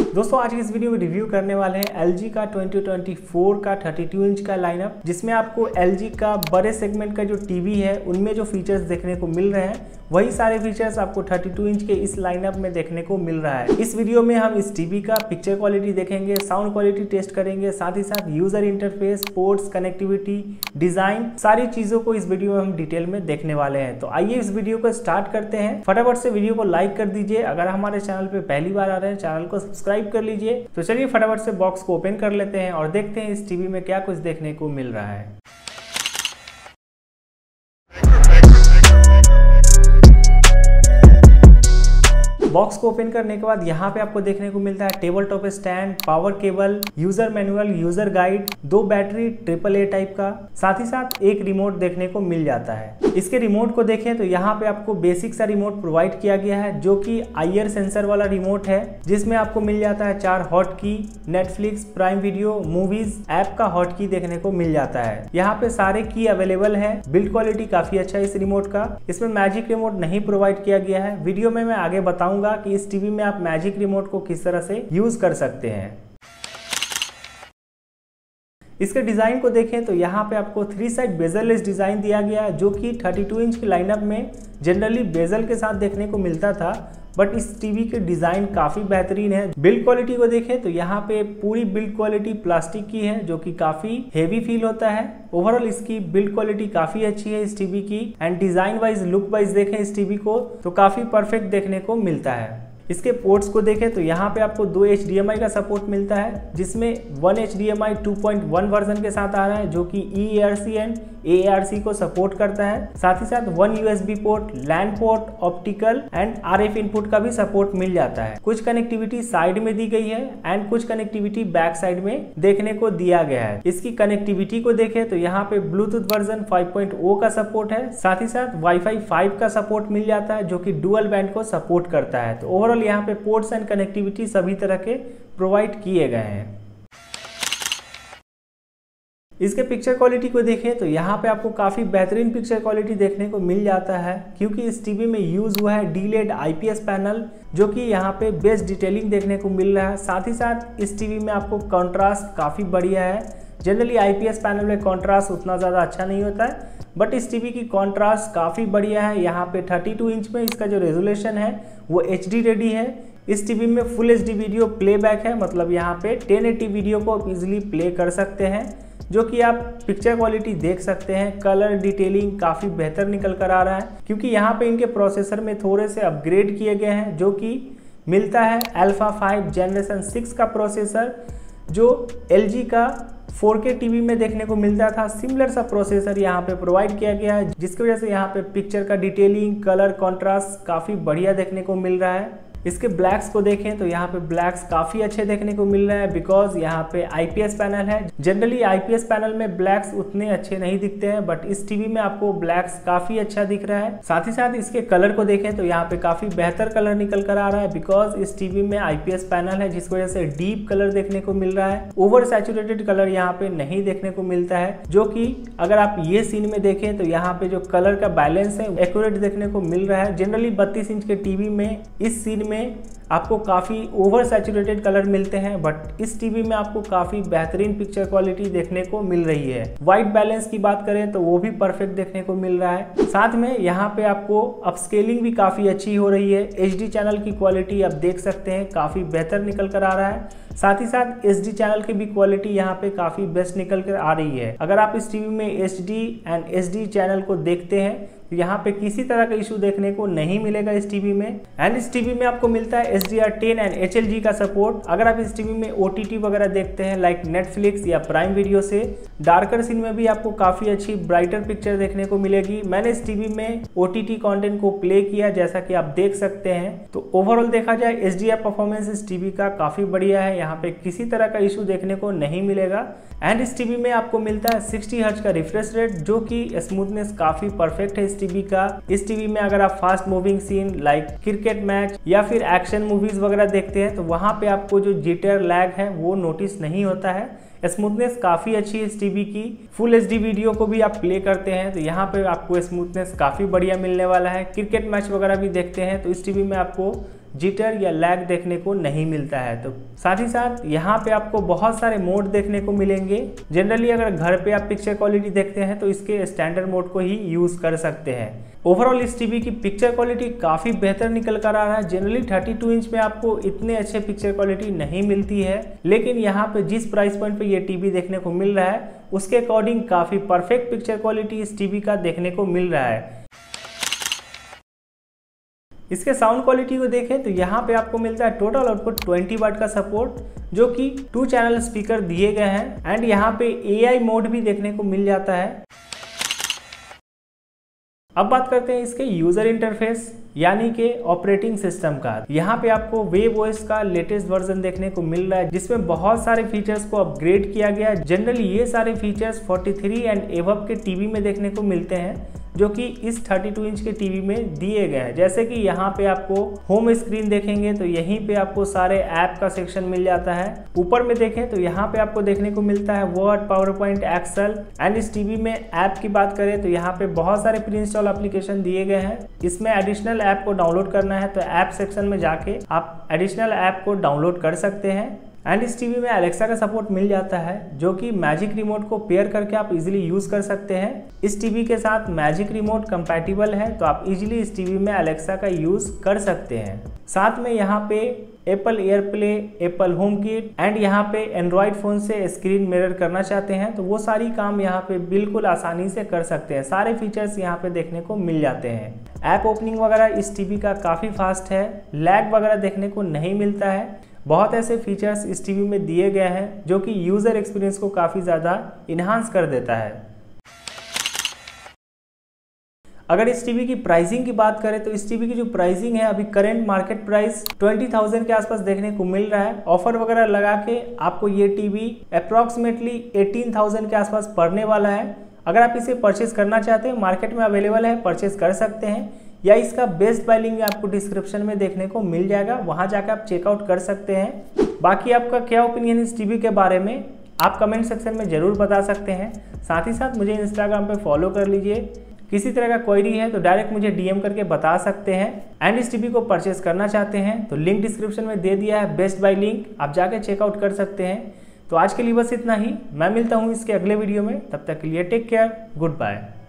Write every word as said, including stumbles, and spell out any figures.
दोस्तों आज की इस वीडियो में रिव्यू करने वाले हैं एल जी का ट्वेंटी ट्वेंटी फोर का थर्टी टू इंच का लाइनअप, जिसमें आपको एल जी का बड़े सेगमेंट का जो टीवी है उनमें जो फीचर्स देखने को मिल रहे हैं वही सारे फीचर्स आपको थर्टी टू इंच के इस लाइनअप में देखने को मिल रहा है। इस वीडियो में हम इस टीवी का पिक्चर क्वालिटी देखेंगे, साउंड क्वालिटी टेस्ट करेंगे, साथ ही साथ user interface, ports, connectivity, design, सारी चीजों को इस वीडियो में हम डिटेल में देखने वाले हैं। तो आइए इस वीडियो को स्टार्ट करते हैं। फटाफट से वीडियो को लाइक कर दीजिए। अगर हमारे चैनल पे पहली बार आ रहे हैं चैनल को सब्सक्राइब कर लीजिए। तो चलिए फटाफट से बॉक्स को ओपन कर लेते हैं और देखते हैं इस टीवी में क्या कुछ देखने को मिल रहा है। बॉक्स को ओपन करने के बाद यहाँ पे आपको देखने को मिलता है table top stand, power cable, user manual, user guide, दो बैटरी ट्रिपल ए टाइप का, साथ ही साथ एक रिमोट देखने को मिल जाता है। इसके रिमोट को देखें तो यहाँ पे आपको बेसिक सा रिमोट प्रोवाइड किया गया है जो कि आईआर सेंसर वाला रिमोट है, जिसमें आपको मिल जाता है चार hot key, Netflix, Prime Video, movies app का हॉट की देखने को मिल जाता है। यहाँ पे सारे की अवेलेबल है। बिल्ड क्वालिटी काफी अच्छा है इस रिमोट का। इसमें मैजिक रिमोट नहीं प्रोवाइड किया गया है। वीडियो में मैं आगे बताऊंगा कि इस टीवी में आप मैजिक रिमोट को किस तरह से यूज कर सकते हैं। इसके डिजाइन को देखें तो यहाँ पे आपको थ्री साइड बेजललेस डिजाइन दिया गया है जो कि थर्टी टू इंच के लाइनअप में जनरली बेजल के साथ देखने को मिलता था, बट इस टीवी के डिजाइन काफी बेहतरीन है। बिल्ड क्वालिटी को देखें तो यहाँ पे पूरी बिल्ड क्वालिटी प्लास्टिक की है जो कि काफी हेवी फील होता है। ओवरऑल इसकी बिल्ड क्वालिटी काफी अच्छी है इस टीवी की। And design wise, look wise देखें इस टीवी को तो काफी परफेक्ट देखने को मिलता है। इसके पोर्ट्स को देखें तो यहाँ पे आपको दो एच डी एम आई का सपोर्ट मिलता है, जिसमें one H D M I two point one version के साथ आ रहा है जो कि E A R C and A A R C को सपोर्ट करता है। साथ ही साथ one U S B port, LAN port, optical and R F input का भी सपोर्ट मिल जाता है। कुछ कनेक्टिविटी साइड में दी गई है एंड कुछ कनेक्टिविटी बैक साइड में देखने को दिया गया है। इसकी कनेक्टिविटी को देखें तो यहाँ पे Bluetooth version five point O का सपोर्ट है, साथ ही साथ वाईफाई फाइव का सपोर्ट मिल जाता है जो कि डुअल बैंड को सपोर्ट करता है। तो ओवरऑल यहाँ पे पोर्ट्स एंड कनेक्टिविटी सभी तरह के प्रोवाइड किए गए हैं। इसके पिक्चर क्वालिटी को देखें तो यहाँ पे आपको काफ़ी बेहतरीन पिक्चर क्वालिटी देखने को मिल जाता है, क्योंकि इस टीवी में यूज़ हुआ है D L E D I P S panel जो कि यहाँ पे बेस्ट डिटेलिंग देखने को मिल रहा है। साथ ही साथ इस टीवी में आपको कॉन्ट्रास्ट काफ़ी बढ़िया है। Generally I P S panel में कॉन्ट्रास्ट उतना ज़्यादा अच्छा नहीं होता है, बट इस टीवी की कॉन्ट्रास्ट काफ़ी बढ़िया है। यहाँ पे थर्टी टू इंच में इसका जो रेजोल्यूशन है वो एच डी रेडी है। इस टीवी में full H D video playback है, मतलब यहाँ पे टेन एटी वीडियो को इजीली प्ले कर सकते हैं, जो कि आप पिक्चर क्वालिटी देख सकते हैं। कलर डिटेलिंग काफ़ी बेहतर निकल कर आ रहा है, क्योंकि यहाँ पे इनके प्रोसेसर में थोड़े से अपग्रेड किए गए हैं, जो कि मिलता है अल्फा फाइव जनरेशन सिक्स का प्रोसेसर, जो एल जी का फोर के टीवी में देखने को मिलता था। सिमिलर सा प्रोसेसर यहाँ पे प्रोवाइड किया गया है, जिसकी वजह से यहाँ पे पिक्चर का डिटेलिंग, कलर, कॉन्ट्रास्ट काफ़ी बढ़िया देखने को मिल रहा है। इसके ब्लैक्स को देखें तो यहाँ पे ब्लैक्स काफ़ी अच्छे देखने को मिल रहे हैं, बिकॉज यहाँ पे आई पी एस पैनल है। Generally I P S panel में ब्लैक्स उतने अच्छे नहीं दिखते हैं, बट इस टीवी में आपको ब्लैक्स काफ़ी अच्छा दिख रहा है। साथ ही साथ इसके कलर को देखें तो यहाँ पे काफ़ी बेहतर कलर निकल कर आ रहा है, बिकॉज इस टीवी में आई पी एस पैनल है, जिसकी वजह से डीप कलर देखने को मिल रहा है। ओवर सैचुरेटेड कलर यहाँ पे नहीं देखने को मिलता है, जो कि अगर आप ये सीन में देखें तो यहाँ पे जो कलर का बैलेंस है एक्यूरेट देखने को मिल रहा है। जनरली बत्तीस इंच के टीवी में इस सीन में आपको काफ़ी ओवर सैचुरेटेड कलर मिलते हैं, बट इस टीवी में आपको काफ़ी बेहतरीन पिक्चर क्वालिटी देखने को मिल रही है। वाइट बैलेंस की बात करें तो वो भी परफेक्ट देखने को मिल रहा है। साथ में यहाँ पे आपको अपस्केलिंग भी काफ़ी अच्छी हो रही है। एच डी चैनल की क्वालिटी आप देख सकते हैं काफ़ी बेहतर निकल कर आ रहा है। साथ ही साथ एच डी चैनल की भी क्वालिटी यहाँ पे काफ़ी बेस्ट निकल कर आ रही है। अगर आप इस टीवी में H D and H D channel को देखते हैं तो यहाँ पे किसी तरह का इशू देखने को नहीं मिलेगा इस टीवी में। एंड इस टीवी में आपको मिलता है H D R ten and H L G का सपोर्ट। अगर आप इस टीवी में ओ टी टी वगैरह देखते हैं लाइक नेटफ्लिक्स या प्राइम वीडियो से, डार्कर सीन में भी आपको काफ़ी अच्छी ब्राइटर पिक्चर देखने को मिलेगी। मैंने इस टीवी में ओ टी टी कंटेंट को प्ले किया, जैसा कि आप देख सकते हैं। तो ओवरऑल देखा जाए एच डी आर परफॉर्मेंस इस टीवी का काफ़ी बढ़िया है। यहाँ पे किसी तरह का इशू देखने को नहीं मिलेगा। एंड इस टीवी में आपको मिलता है सिक्सटी हर्ट्ज का रिफ्रेश रेट, जो कि स्मूथनेस काफ़ी परफेक्ट है इस टीवी का। इस टीवी में अगर आप fast moving scene like cricket match या फिर एक्शन मूवीज वगैरह देखते हैं तो वहाँ पे आपको जो जिटर लैग है वो नोटिस नहीं होता है। स्मूथनेस काफ़ी अच्छी है इस टीवी की। फुल एच डी वीडियो को भी आप प्ले करते हैं तो यहाँ पे आपको स्मूथनेस काफ़ी बढ़िया मिलने वाला है। क्रिकेट मैच वगैरह भी देखते हैं तो इस टीवी में आपको जिटर या लैग देखने को नहीं मिलता है। तो साथ ही साथ यहाँ पे आपको बहुत सारे मोड देखने को मिलेंगे। जनरली अगर घर पे आप पिक्चर क्वालिटी देखते हैं तो इसके स्टैंडर्ड मोड को ही यूज कर सकते हैं। ओवरऑल इस टीवी की पिक्चर क्वालिटी काफ़ी बेहतर निकल कर आ रहा है। जनरली बत्तीस इंच में आपको इतने अच्छे पिक्चर क्वालिटी नहीं मिलती है, लेकिन यहाँ पे जिस प्राइस पॉइंट पे ये टीवी देखने को मिल रहा है उसके अकॉर्डिंग काफ़ी परफेक्ट पिक्चर क्वालिटी इस टीवी का देखने को मिल रहा है। इसके साउंड क्वालिटी को देखें तो यहाँ पे आपको मिलता है टोटल आउटपुट बीस वाट का सपोर्ट, जो कि टू चैनल स्पीकर दिए गए हैं एंड यहाँ पे ए आई मोड भी देखने को मिल जाता है। अब बात करते हैं इसके यूजर इंटरफेस यानी कि ऑपरेटिंग सिस्टम का। यहाँ पे आपको वेब ओएस का लेटेस्ट वर्जन देखने को मिल रहा है, जिसमें बहुत सारे फीचर्स को अपग्रेड किया गया है। जनरली ये सारे फीचर्स तैंतालीस एंड एबव के टीवी में देखने को मिलते हैं, जो कि इस बत्तीस इंच के टीवी में दिए गए हैं। जैसे कि यहाँ पे आपको होम स्क्रीन देखेंगे तो यहीं पे आपको सारे ऐप का सेक्शन मिल जाता है। ऊपर में देखें तो यहाँ पे आपको देखने को मिलता है Word, PowerPoint, Excel and इस टीवी में ऐप की बात करें तो यहाँ पे बहुत सारे प्री इंस्टॉल एप्लीकेशन दिए गए हैं। इसमें एडिशनल ऐप को डाउनलोड करना है तो ऐप सेक्शन में जाके आप एडिशनल ऐप को डाउनलोड कर सकते हैं। एंड इस टीवी में अलेक्सा का सपोर्ट मिल जाता है, जो कि मैजिक रिमोट को पेयर करके आप इजीली यूज कर सकते हैं। इस टीवी के साथ मैजिक रिमोट कंपैटिबल है, तो आप इजीली इस टीवी में अलेक्सा का यूज कर सकते हैं। साथ में यहाँ पे Apple AirPlay, Apple HomeKit and यहाँ पे एंड्रॉइड फोन से स्क्रीन मिरर करना चाहते हैं तो वो सारी काम यहाँ पे बिल्कुल आसानी से कर सकते हैं। सारे फीचर्स यहाँ पे देखने को मिल जाते हैं। ऐप ओपनिंग वगैरह इस टीवी का काफ़ी फास्ट है, लैग वगैरह देखने को नहीं मिलता है। बहुत ऐसे फीचर्स इस टीवी में दिए गए हैं जो कि यूज़र एक्सपीरियंस को काफ़ी ज़्यादा इन्हांस कर देता है। अगर इस टीवी की प्राइसिंग की बात करें तो इस टीवी की जो प्राइसिंग है अभी करंट मार्केट प्राइस बीस हज़ार के आसपास देखने को मिल रहा है। ऑफर वगैरह लगा के आपको ये टीवी अप्रॉक्सीमेटली अठारह हज़ार के आसपास पड़ने वाला है। अगर आप इसे परचेज करना चाहते हैं, मार्केट में अवेलेबल है, परचेज कर सकते हैं, या इसका बेस्ट बाय लिंक आपको डिस्क्रिप्शन में देखने को मिल जाएगा, वहां जाकर आप चेकआउट कर सकते हैं। बाकी आपका क्या ओपिनियन इस टीवी के बारे में आप कमेंट सेक्शन में जरूर बता सकते हैं। साथ ही साथ मुझे इंस्टाग्राम पे फॉलो कर लीजिए। किसी तरह का क्वेरी है तो डायरेक्ट मुझे डीएम करके बता सकते हैं। एंड इस टीवी को परचेज करना चाहते हैं तो लिंक डिस्क्रिप्शन में दे दिया है, बेस्ट बाय लिंक, आप जाके चेकआउट कर सकते हैं। तो आज के लिए बस इतना ही, मैं मिलता हूँ इसके अगले वीडियो में, तब तक के लिए टेक केयर, गुड बाय।